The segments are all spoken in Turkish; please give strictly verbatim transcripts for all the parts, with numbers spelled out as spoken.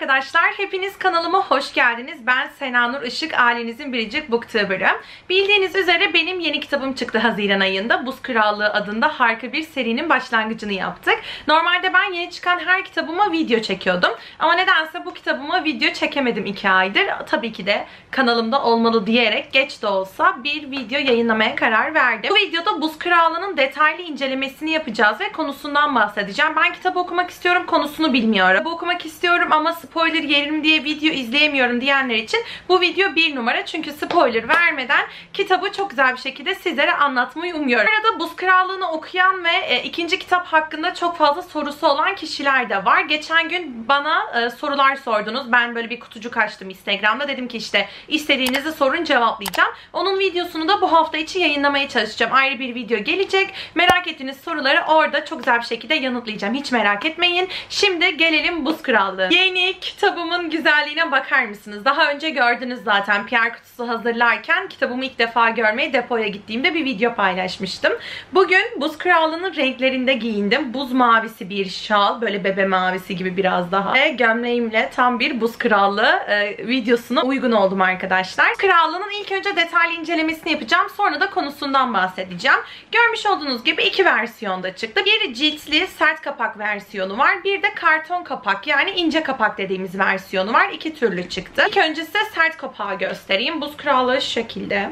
arkadaşlar, hepiniz kanalıma hoş geldiniz. Ben Senanur Işık, ailenizin biricik booktuber'ı. Bildiğiniz üzere benim yeni kitabım çıktı Haziran ayında. Buz Krallığı adında harika bir serinin başlangıcını yaptık. Normalde ben yeni çıkan her kitabıma video çekiyordum. Ama nedense bu kitabıma video çekemedim iki aydır. Tabii ki de kanalımda olmalı diyerek geç de olsa bir video yayınlamaya karar verdim. Bu videoda Buz Krallığı'nın detaylı incelemesini yapacağız ve konusundan bahsedeceğim. Ben kitabı okumak istiyorum, konusunu bilmiyorum. Kitabı okumak istiyorum ama spoiler yerim diye video izleyemiyorum diyenler için bu video bir numara. Çünkü spoiler vermeden kitabı çok güzel bir şekilde sizlere anlatmayı umuyorum. Bu arada Buz Krallığı'nı okuyan ve e, ikinci kitap hakkında çok fazla sorusu olan kişiler de var. Geçen gün bana e, sorular sordunuz. Ben böyle bir kutucuk açtım Instagram'da. Dedim ki işte istediğinizi sorun, cevaplayacağım. Onun videosunu da bu hafta içi yayınlamaya çalışacağım. Ayrı bir video gelecek. Merak ettiğiniz soruları orada çok güzel bir şekilde yanıtlayacağım. Hiç merak etmeyin. Şimdi gelelim Buz Krallığı. Yeni kitabımın güzelliğine bakar mısınız? Daha önce gördünüz zaten. P R kutusu hazırlarken kitabımı ilk defa görmeye depoya gittiğimde bir video paylaşmıştım. Bugün Buz Krallığı'nın renklerinde giyindim. Buz mavisi bir şal. Böyle bebe mavisi gibi biraz daha. Ve gömleğimle tam bir Buz Krallığı e, videosuna uygun oldum arkadaşlar. Buz Krallığı'nın ilk önce detaylı incelemesini yapacağım. Sonra da konusundan bahsedeceğim. Görmüş olduğunuz gibi iki versiyonda çıktı. Bir ciltli sert kapak versiyonu var. Bir de karton kapak, yani ince kapak dediğimiz versiyonu var. İki türlü çıktı. İlk önce size sert kapağı göstereyim. Buz Krallığı şu şekilde.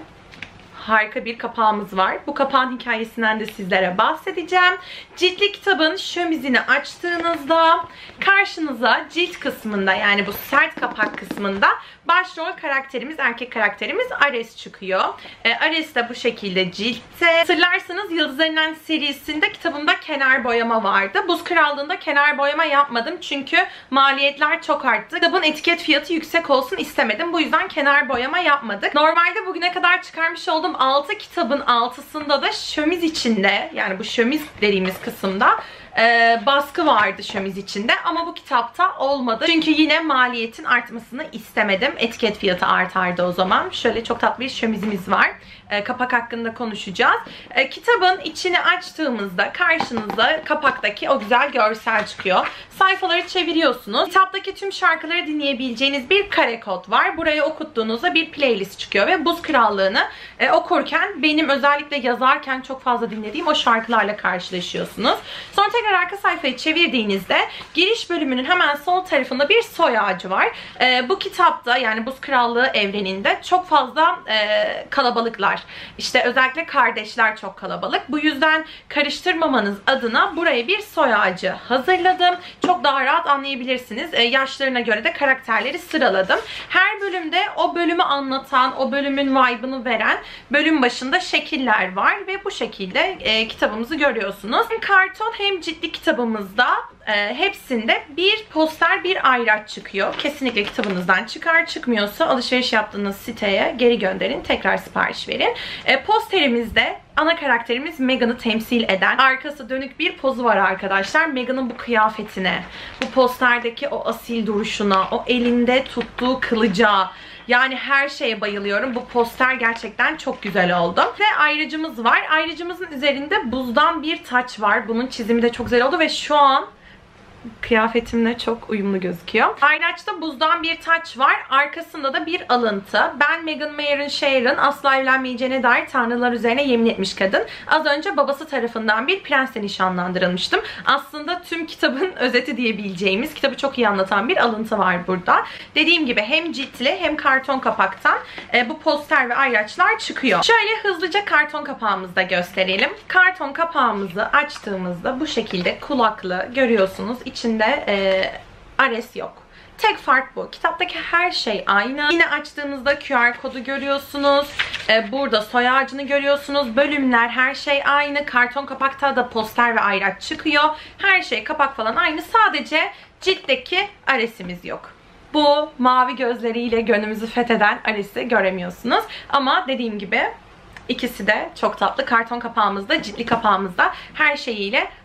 Harika bir kapağımız var. Bu kapağın hikayesinden de sizlere bahsedeceğim. Ciltli kitabın şömizini açtığınızda karşınıza cilt kısmında, yani bu sert kapak kısmında başrol karakterimiz, erkek karakterimiz Ares çıkıyor. E, Ares de bu şekilde ciltte. Hatırlarsanız Yıldızlarından serisinde kitabımda kenar boyama vardı. Buz Krallığı'nda kenar boyama yapmadım çünkü maliyetler çok arttı. Kitabın etiket fiyatı yüksek olsun istemedim. Bu yüzden kenar boyama yapmadık. Normalde bugüne kadar çıkarmış olduğum altı kitabın altısında da şömiz içinde, yani bu şömiz dediğimiz kısımda e, baskı vardı şömiz içinde, ama bu kitapta olmadı. Çünkü yine maliyetin artmasını istemedim. Etiket fiyatı artardı o zaman. Şöyle çok tatlı bir şömizimiz var. E, kapak hakkında konuşacağız. E, kitabın içini açtığımızda karşınıza kapaktaki o güzel görsel çıkıyor. Sayfaları çeviriyorsunuz. Kitaptaki tüm şarkıları dinleyebileceğiniz bir kare kod var. Buraya okuttuğunuzda bir playlist çıkıyor ve Buz Krallığı'nı e, okurken benim özellikle yazarken çok fazla dinlediğim o şarkılarla karşılaşıyorsunuz. Sonra tekrar arka sayfayı çevirdiğinizde giriş bölümünün hemen sol tarafında bir soy ağacı var. E, bu kitapta, yani Buz Krallığı evreninde çok fazla e, kalabalıklar. İşte özellikle kardeşler çok kalabalık. Bu yüzden karıştırmamanız adına buraya bir soy ağacı hazırladım. Çok daha rahat anlayabilirsiniz. E, yaşlarına göre de karakterleri sıraladım. Her bölümde o bölümü anlatan, o bölümün vibe'ını veren bölüm başında şekiller var ve bu şekilde e, kitabımızı görüyorsunuz. Hem karton hem ciddi kitabımızda e, hepsinde bir poster, bir ayraç çıkıyor. Kesinlikle kitabınızdan çıkar. Çıkmıyorsa alışveriş yaptığınız siteye geri gönderin. Tekrar sipariş verin. E, posterimizde ana karakterimiz Meghan'ı temsil eden arkası dönük bir pozu var arkadaşlar. Meghan'ın bu kıyafetine, bu posterdeki o asil duruşuna, o elinde tuttuğu kılıca, yani her şeye bayılıyorum. Bu poster gerçekten çok güzel oldu. Ve ayrıcımız var. Ayrıcımızın üzerinde buzdan bir taç var. Bunun çizimi de çok güzel oldu ve şu an kıyafetimle çok uyumlu gözüküyor. Ayraçta buzdan bir taç var. Arkasında da bir alıntı. Ben Meghan Mayer'ın Sharon asla evlenmeyeceğine dair tanrılar üzerine yemin etmiş kadın. Az önce babası tarafından bir prensle nişanlandırılmıştım. Aslında tüm kitabın özeti diyebileceğimiz, kitabı çok iyi anlatan bir alıntı var burada. Dediğim gibi hem ciltli hem karton kapaktan e, bu poster ve ayraçlar çıkıyor. Şöyle hızlıca karton kapağımızı da gösterelim. Karton kapağımızı açtığımızda bu şekilde kulaklı görüyorsunuz. İçinde e, Ares yok. Tek fark bu. Kitaptaki her şey aynı. Yine açtığınızda Q R kodu görüyorsunuz. Ee, burada soy ağacını görüyorsunuz. Bölümler, her şey aynı. Karton kapakta da poster ve ayraç çıkıyor. Her şey, kapak falan aynı. Sadece ciltteki Ares'imiz yok. Bu mavi gözleriyle gönlümüzü fetheden Ares'i göremiyorsunuz. Ama dediğim gibi İkisi de çok tatlı. Karton kapağımızda, ciltli kapağımızda her şeyiyle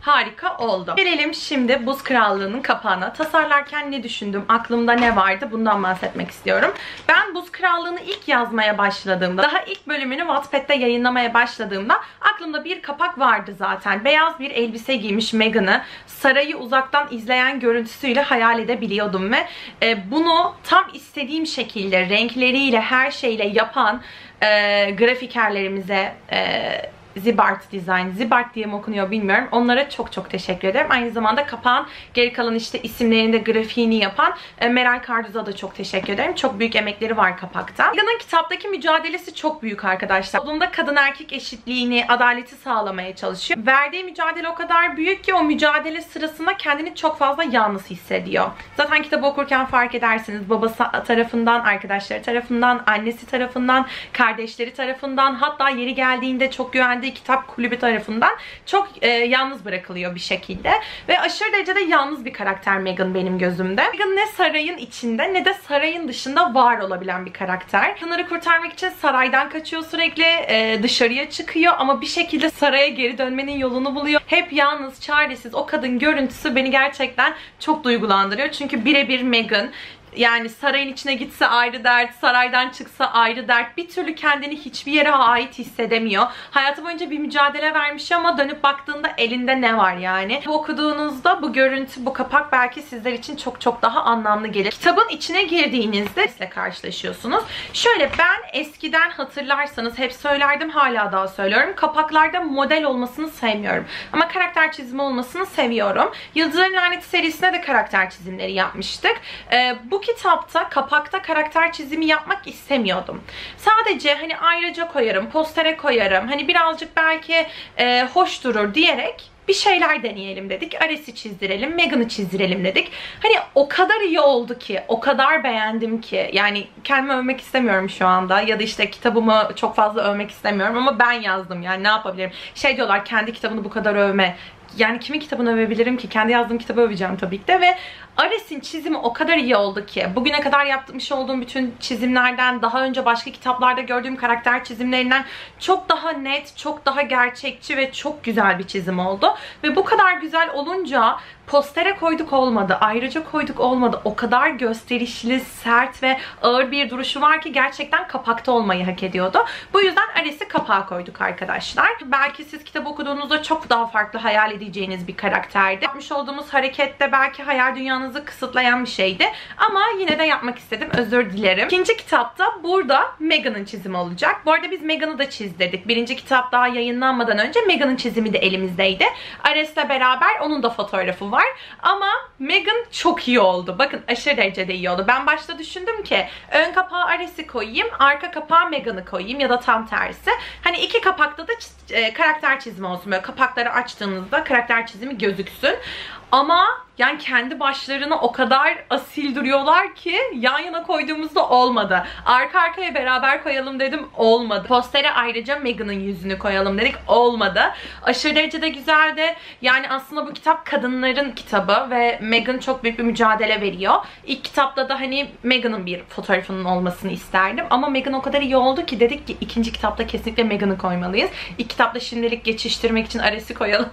harika oldu. Gelelim şimdi Buz Krallığı'nın kapağına. Tasarlarken ne düşündüm? Aklımda ne vardı? Bundan bahsetmek istiyorum. Ben Buz Krallığı'nı ilk yazmaya başladığımda, daha ilk bölümünü Wattpad'de yayınlamaya başladığımda aklımda bir kapak vardı zaten. Beyaz bir elbise giymiş Meghan'ı sarayı uzaktan izleyen görüntüsüyle hayal edebiliyordum ve e, bunu tam istediğim şekilde, renkleriyle, her şeyle yapan e, grafikerlerimize, e, Zibart Design, Zibart diye mi okunuyor bilmiyorum. Onlara çok çok teşekkür ederim. Aynı zamanda kapağın geri kalan işte isimlerinde grafiğini yapan e, Meral Karduz'a da çok teşekkür ederim. Çok büyük emekleri var kapakta. Meghan'ın kitaptaki mücadelesi çok büyük arkadaşlar. Toplumda kadın erkek eşitliğini, adaleti sağlamaya çalışıyor. Verdiği mücadele o kadar büyük ki o mücadele sırasında kendini çok fazla yalnız hissediyor. Zaten kitabı okurken fark edersiniz. Babası tarafından, arkadaşları tarafından, annesi tarafından, kardeşleri tarafından, hatta yeri geldiğinde çok güvendiği kitap kulübü tarafından çok e, yalnız bırakılıyor bir şekilde. Ve aşırı derecede yalnız bir karakter Meghan benim gözümde. Meghan ne sarayın içinde ne de sarayın dışında var olabilen bir karakter. Kızları kurtarmak için saraydan kaçıyor sürekli. E, dışarıya çıkıyor ama bir şekilde saraya geri dönmenin yolunu buluyor. Hep yalnız, çaresiz o kadın görüntüsü beni gerçekten çok duygulandırıyor. Çünkü birebir Meghan. Yani sarayın içine gitse ayrı dert, saraydan çıksa ayrı dert. Bir türlü kendini hiçbir yere ait hissedemiyor. Hayatı boyunca bir mücadele vermiş ama dönüp baktığında elinde ne var yani? Bu okuduğunuzda bu görüntü, bu kapak belki sizler için çok çok daha anlamlı gelir. Kitabın içine girdiğinizde sizinle karşılaşıyorsunuz. Şöyle, ben eskiden hatırlarsanız hep söylerdim, hala daha söylüyorum. Kapaklarda model olmasını sevmiyorum. Ama karakter çizimi olmasını seviyorum. Yıldızların Laneti serisinde de karakter çizimleri yapmıştık. Ee, bu kitapta kapakta karakter çizimi yapmak istemiyordum. Sadece hani ayrıca koyarım, postere koyarım, hani birazcık belki e, hoş durur diyerek bir şeyler deneyelim dedik. Ares'i çizdirelim, Meghan'ı çizdirelim dedik. Hani o kadar iyi oldu ki, o kadar beğendim ki. Yani kendimi övmek istemiyorum şu anda. Ya da işte kitabımı çok fazla övmek istemiyorum ama ben yazdım, yani ne yapabilirim? Şey diyorlar, kendi kitabını bu kadar övme. Yani kimin kitabını övebilirim ki? Kendi yazdığım kitabı öveceğim tabii ki de. Ve Ares'in çizimi o kadar iyi oldu ki, bugüne kadar yapmış olduğum bütün çizimlerden, daha önce başka kitaplarda gördüğüm karakter çizimlerinden çok daha net, çok daha gerçekçi ve çok güzel bir çizim oldu. Ve bu kadar güzel olunca postere koyduk olmadı, ayrıca koyduk olmadı. O kadar gösterişli, sert ve ağır bir duruşu var ki gerçekten kapakta olmayı hak ediyordu. Bu yüzden Ares'i kapağa koyduk arkadaşlar. Belki siz kitabı okuduğunuzda çok daha farklı hayal edeceğiniz bir karakterdi. Yapmış olduğumuz harekette belki hayal dünyanızı kısıtlayan bir şeydi. Ama yine de yapmak istedim. Özür dilerim. İkinci kitapta burada Meghan'ın çizimi olacak. Bu arada biz Meghan'ı da çizdirdik. Birinci kitap daha yayınlanmadan önce Meghan'ın çizimi de elimizdeydi. Ares'le beraber onun da fotoğrafı var. Ama Meghan çok iyi oldu. Bakın, aşırı derecede iyi oldu. Ben başta düşündüm ki ön kapağı Ares'i koyayım, arka kapağı Meghan'ı koyayım ya da tam tersi. Hani iki kapakta da e, karakter çizimi olsun. Böyle kapakları açtığınızda karakter çizimi gözüksün. Ama yani kendi başlarına o kadar asil duruyorlar ki yan yana koyduğumuzda olmadı. Arka arkaya beraber koyalım dedim, olmadı. Postere ayrıca Meghan'ın yüzünü koyalım dedik, olmadı. Aşırı derecede güzeldi. Yani aslında bu kitap kadınların kitabı ve Meghan çok büyük bir mücadele veriyor. İlk kitapta da hani Meghan'ın bir fotoğrafının olmasını isterdim. Ama Meghan o kadar iyi oldu ki dedik ki ikinci kitapta kesinlikle Meghan'ı koymalıyız. İlk kitapta şimdilik geçiştirmek için Ares'i koyalım.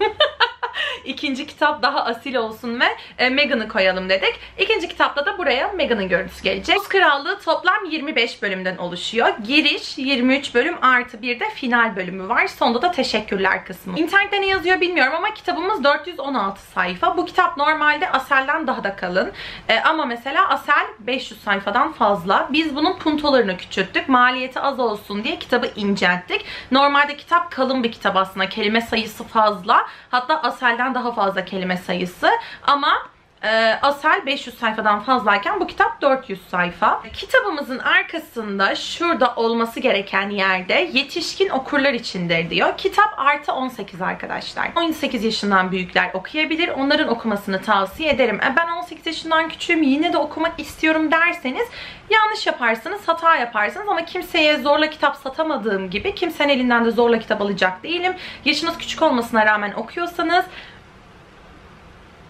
İkinci kitap daha asil olsun ve e, Meghan'ı koyalım dedik. İkinci kitapta da buraya Meghan'ın görüntüsü gelecek. Buz Krallığı toplam yirmi beş bölümden oluşuyor. Giriş yirmi üç bölüm artı bir de final bölümü var. Sonunda da teşekkürler kısmı. İnternette ne yazıyor bilmiyorum ama kitabımız dört yüz on altı sayfa. Bu kitap normalde Asel'den daha da kalın. E, ama mesela Asel beş yüz sayfadan fazla. Biz bunun puntolarını küçülttük. Maliyeti az olsun diye kitabı incelttik. Normalde kitap kalın bir kitap aslında. Kelime sayısı fazla. Hatta Asel'den daha fazla kelime sayısı. Ama e, Asel beş yüz sayfadan fazlayken bu kitap dört yüz sayfa. Kitabımızın arkasında şurada olması gereken yerde yetişkin okurlar içindir diyor. Kitap artı on sekiz arkadaşlar. on sekiz yaşından büyükler okuyabilir. Onların okumasını tavsiye ederim. E, ben on sekiz yaşından küçüğüm, yine de okumak istiyorum derseniz yanlış yaparsınız, hata yaparsınız ama kimseye zorla kitap satamadığım gibi kimsenin elinden de zorla kitap alacak değilim. Yaşınız küçük olmasına rağmen okuyorsanız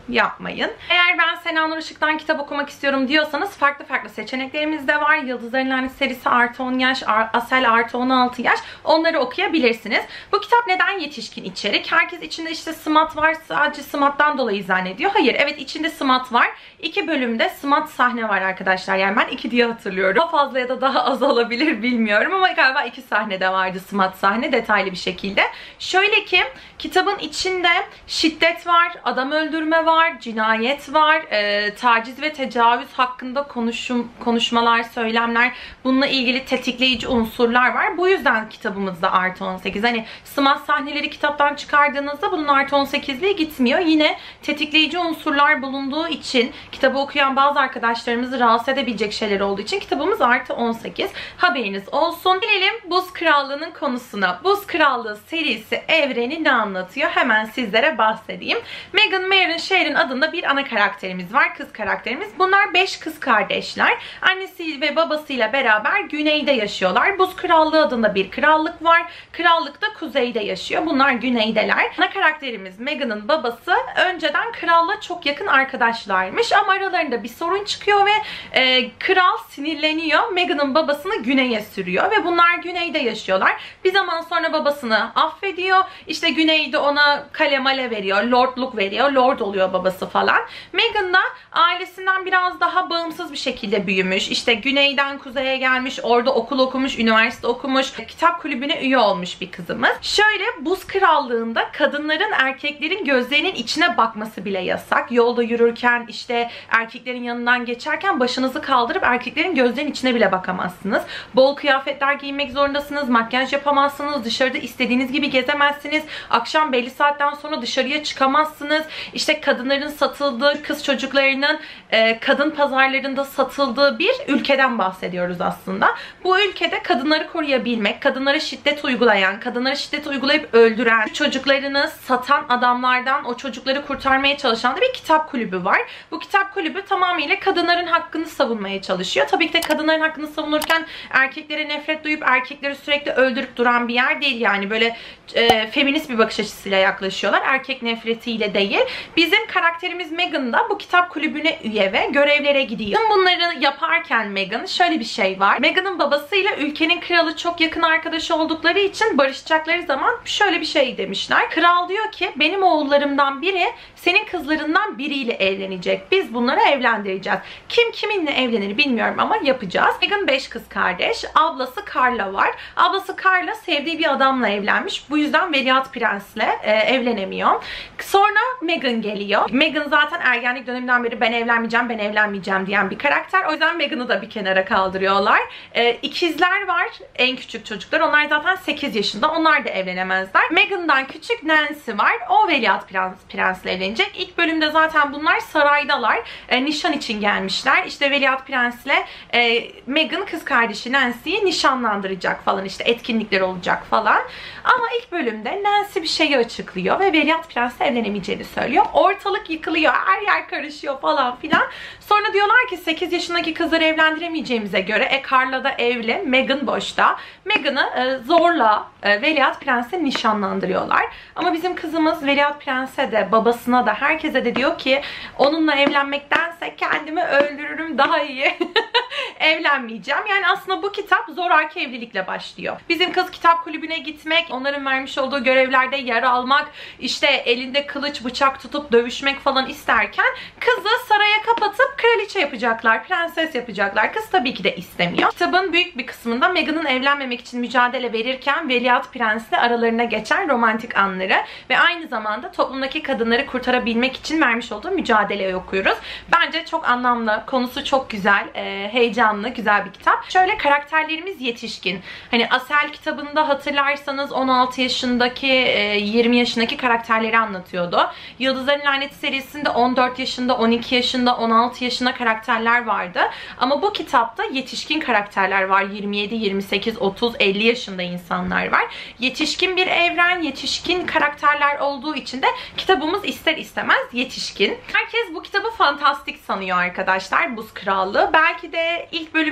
yapmayın. Eğer ben Senanur Işık'tan kitap okumak istiyorum diyorsanız farklı farklı seçeneklerimiz de var. Yıldızların Laneti serisi artı on yaş, Asel artı on altı yaş. Onları okuyabilirsiniz. Bu kitap neden yetişkin içerik? Herkes içinde işte SMAT var, sadece SMAT'tan dolayı zannediyor. Hayır, evet içinde SMAT var. İki bölümde SMAT sahne var arkadaşlar. Yani ben iki diye hatırlıyorum. Daha fazla ya da daha az olabilir bilmiyorum ama galiba iki sahnede vardı SMAT sahne detaylı bir şekilde. Şöyle ki kitabın içinde şiddet var, adam öldürme var, cinayet var, e, taciz ve tecavüz hakkında konuşum, konuşmalar, söylemler, bununla ilgili tetikleyici unsurlar var. Bu yüzden kitabımızda artı on sekiz. Hani SMAT sahneleri kitaptan çıkardığınızda bunun artı on sekizliğe gitmiyor. Yine tetikleyici unsurlar bulunduğu için, kitabı okuyan bazı arkadaşlarımızı rahatsız edebilecek şeyler olduğu için kitabımız artı on sekiz. Haberiniz olsun. Gelelim Buz Krallığı'nın konusuna. Buz Krallığı serisi evreni ne anlatıyor? Hemen sizlere bahsedeyim. Meghan Markle Sharon adında bir ana karakterimiz var. Kız karakterimiz. Bunlar beş kız kardeşler. Annesi ve babasıyla beraber güneyde yaşıyorlar. Buz Krallığı adında bir krallık var. Krallık da kuzeyde yaşıyor. Bunlar güneydeler. Ana karakterimiz Meghan'ın babası önceden kralla çok yakın arkadaşlarmış ama aralarında bir sorun çıkıyor ve e, kral sinirleniyor. Meghan'ın babasını güneye sürüyor ve bunlar güneyde yaşıyorlar. Bir zaman sonra babasını affediyor. İşte güneyde ona kale male veriyor. Lordluk veriyor. Lord oluyor babası falan. Meghan da ailesinden biraz daha bağımsız bir şekilde büyümüş. İşte güneyden kuzeye gelmiş. Orada okul okumuş. Üniversite okumuş. Kitap kulübüne üye olmuş bir kızımız. Şöyle Buz Krallığı'nda kadınların erkeklerin gözlerinin içine bakması bile yasak. Yolda yürürken işte erkeklerin yanından geçerken başınızı kaldırıp erkeklerin gözlerinin içine bile bakamazsınız. Bol kıyafetler giymek zorundasınız. Makyaj yapamazsınız. Dışarıda istediğiniz gibi gezemezsiniz. Akşam belli saatten sonra dışarıya çıkamazsınız. İşte kadınların satıldığı, kız çocuklarının e, kadın pazarlarında satıldığı bir ülkeden bahsediyoruz aslında. Bu ülkede kadınları koruyabilmek, kadınlara şiddet uygulayan, kadınlara şiddet uygulayıp öldüren, çocuklarını satan adamlardan o çocukları kurtarmaya çalışan da bir kitap kulübü var. Bu kitap kulübü tamamıyla kadınların hakkını savunmaya çalışıyor. Tabii ki de kadınların hakkını savunurken erkeklere nefret duyup erkekleri sürekli öldürüp duran bir yer değil. Yani böyle e, feminist bir bakış açısıyla yaklaşıyorlar. Erkek nefretiyle değil. Bizim karakterimiz Meghan da bu kitap kulübüne üye ve görevlere gidiyor. Bunları yaparken Meghan şöyle bir şey var. Meghan'ın babasıyla ülkenin kralı çok yakın arkadaş oldukları için barışacakları zaman şöyle bir şey demişler. Kral diyor ki benim oğullarımdan biri senin kızlarından biriyle evlenecek. Biz bunları evlendireceğiz. Kim kiminle evlenir bilmiyorum ama yapacağız. Meghan beş kız kardeş. Ablası Carla var. Ablası Carla sevdiği bir adamla evlenmiş. Bu yüzden Veliaht Prens'le e, evlenemiyor. Sonra Meghan geliyor. Meghan zaten ergenlik döneminden beri ben evlenmeyeceğim, ben evlenmeyeceğim diyen bir karakter. O yüzden Meghan'ı da bir kenara kaldırıyorlar. E, ikizler var. En küçük çocuklar. Onlar zaten sekiz yaşında. Onlar da evlenemezler. Meghan'dan küçük Nancy var. O Veliaht Prens, Prens'le evlenecek. İlk bölümde zaten bunlar saraydalar. E, nişan için gelmişler. İşte Veliaht Prens'le e, Meghan kız kardeşi Nancy'yi nişanlandıracak falan. İşte etkinlikler olacak falan. Ama ilk bölümde Nancy bir şeyi açıklıyor ve Veliaht Prens'le evlenemeyeceğini söylüyor. Ortalık yıkılıyor. Her yer karışıyor falan filan. Sonra diyorlar ki sekiz yaşındaki kızları evlendiremeyeceğimize göre e Carla da evli. Meghan boşta. Meghan'ı e, zorla e, Veliaht Prens'e nişanlandırıyorlar. Ama bizim kızımız Veliaht Prens'e de babasına da herkese de diyor ki onunla evlenmektense kendimi öldürürüm daha iyi. Evlenmeyeceğim. Yani aslında bu kitap zoraki evlilikle başlıyor. Bizim kız kitap kulübüne gitmek, onların vermiş olduğu görevlerde yer almak, işte elinde kılıç bıçak tutup dövüşmek falan isterken kızı saraya kapatıp kraliçe yapacaklar, prenses yapacaklar. Kız tabii ki de istemiyor. Kitabın büyük bir kısmında Meghan'ın evlenmemek için mücadele verirken Veliaht Prens'le aralarına geçen romantik anları ve aynı zamanda toplumdaki kadınları kurtarabilmek için vermiş olduğu mücadeleyi okuyoruz. Bence çok anlamlı, konusu çok güzel, e, heyecanlı, güzel bir kitap. Şöyle karakterlerimiz yetişkin. Hani Asel kitabında hatırlarsanız on altı yaşındaki, yirmi yaşındaki karakterleri anlatıyordu. Yıldızların Laneti serisinde on dört yaşında, on iki yaşında, on altı yaşında karakterler vardı. Ama bu kitapta yetişkin karakterler var. yirmi yedi, yirmi sekiz, otuz, elli yaşında insanlar var. Yetişkin bir evren, yetişkin karakterler olduğu için de kitabımız ister istemez yetişkin. Herkes bu kitabı fantastik sanıyor arkadaşlar. Buz Krallığı. Belki de ilk bölüm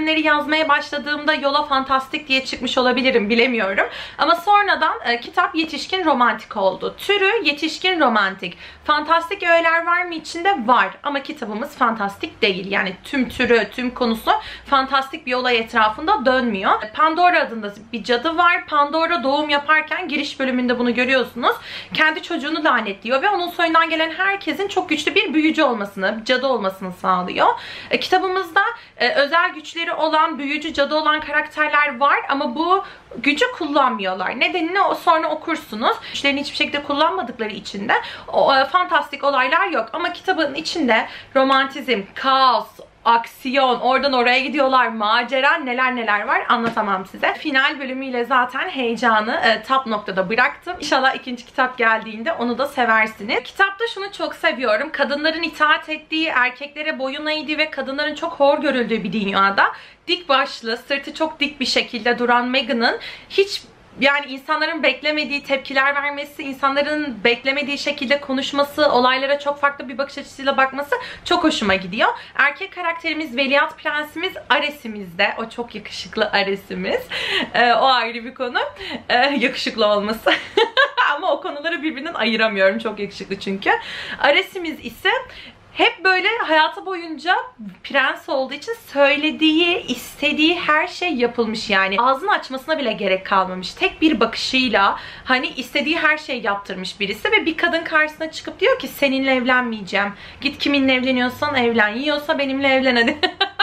bölümleri yazmaya başladığımda yola fantastik diye çıkmış olabilirim, bilemiyorum. Ama sonradan e, kitap yetişkin romantik oldu. Türü yetişkin romantik. Fantastik öğeler var mı içinde? Var. Ama kitabımız fantastik değil. Yani tüm türü, tüm konusu fantastik bir olay etrafında dönmüyor. Pandora adında bir cadı var. Pandora doğum yaparken giriş bölümünde bunu görüyorsunuz. Kendi çocuğunu lanetliyor ve onun soyundan gelen herkesin çok güçlü bir büyücü olmasını, cadı olmasını sağlıyor. E, kitabımızda e, özel güçleri olan, büyücü, cadı olan karakterler var ama bu gücü kullanmıyorlar. Nedenini o sonra okursunuz. Güçlerini hiçbir şekilde kullanmadıkları için de o, e, fantastik olaylar yok. Ama kitabın içinde romantizm, kaos, aksiyon, oradan oraya gidiyorlar, macera, neler neler var anlatamam size. Final bölümüyle zaten heyecanı e, top noktada bıraktım. İnşallah ikinci kitap geldiğinde onu da seversiniz. Kitapta şunu çok seviyorum. Kadınların itaat ettiği, erkeklere boyun eğdiği ve kadınların çok hor görüldüğü bir dünyada dik başlı, sırtı çok dik bir şekilde duran Meghan'ın hiç yani insanların beklemediği tepkiler vermesi, insanların beklemediği şekilde konuşması, olaylara çok farklı bir bakış açısıyla bakması çok hoşuma gidiyor. Erkek karakterimiz, Veliaht Prensimiz Ares'imiz de. O çok yakışıklı Ares'imiz. Ee, o ayrı bir konu. Ee, yakışıklı olması. Ama o konuları birbirinden ayıramıyorum. Çok yakışıklı çünkü. Ares'imiz ise hep böyle hayatı boyunca prens olduğu için söylediği, istediği her şey yapılmış yani. Ağzını açmasına bile gerek kalmamış. Tek bir bakışıyla hani istediği her şeyi yaptırmış birisi ve bir kadın karşısına çıkıp diyor ki seninle evlenmeyeceğim. Git kiminle evleniyorsan evlen. Yiyorsa benimle evlen hadi.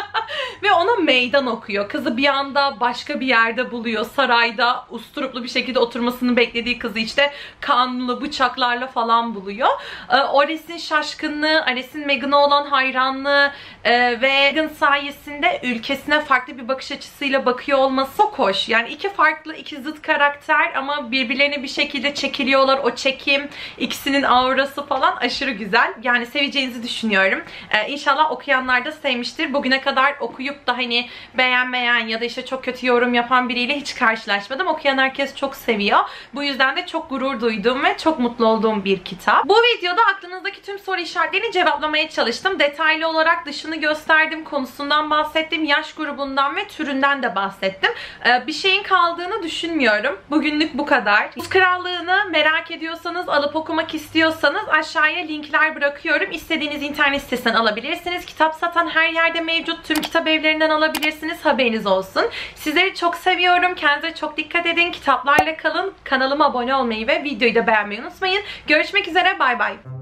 Ve ona meydan okuyor. Kızı bir anda başka bir yerde buluyor. Sarayda usturuplu bir şekilde oturmasını beklediği kızı işte kanlı bıçaklarla falan buluyor. Ee, Ares'in şaşkınlığı, Ares'in Meghan'a olan hayranlığı e, ve Meghan sayesinde ülkesine farklı bir bakış açısıyla bakıyor olması çok hoş. Yani iki farklı, iki zıt karakter ama birbirlerine bir şekilde çekiliyorlar. O çekim, ikisinin aurası falan aşırı güzel. Yani seveceğinizi düşünüyorum. Ee, İnşallah okuyanlar da sevmiştir. Bugüne kadar okuyup da hani beğenmeyen ya da işte çok kötü yorum yapan biriyle hiç karşılaşmadım. Okuyan herkes çok seviyor. Bu yüzden de çok gurur duyduğum ve çok mutlu olduğum bir kitap. Bu videoda aklınızdaki tüm soru işaretlerini cevaplamaya çalıştım. Detaylı olarak dışını gösterdim, konusundan bahsettim, yaş grubundan ve türünden de bahsettim. Ee, bir şeyin kaldığını düşünmüyorum. Bugünlük bu kadar. Buz Krallığı'nı merak ediyorsanız, alıp okumak istiyorsanız aşağıya linkler bırakıyorum. İstediğiniz internet sitesinden alabilirsiniz. Kitap satan her yerde mevcut. Tüm kitap evlerinden alabilirsiniz. Haberiniz olsun. Sizleri çok seviyorum. Kendinize çok dikkat edin. Kitaplarla kalın. Kanalıma abone olmayı ve videoyu da beğenmeyi unutmayın. Görüşmek üzere. Bay bay.